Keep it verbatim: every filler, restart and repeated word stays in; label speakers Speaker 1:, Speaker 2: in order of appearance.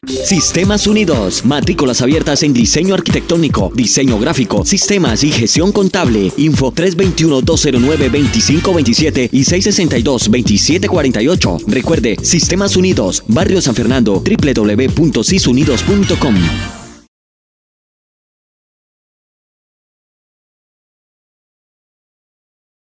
Speaker 1: Sistemas Unidos, matrículas abiertas en diseño arquitectónico, diseño gráfico, sistemas y gestión contable. Info tres dos uno, dos cero nueve, dos cinco dos siete y seis seis dos, veintisiete cuarenta y ocho. Recuerde, Sistemas Unidos, Barrio San Fernando, w w w punto sis unidos punto com.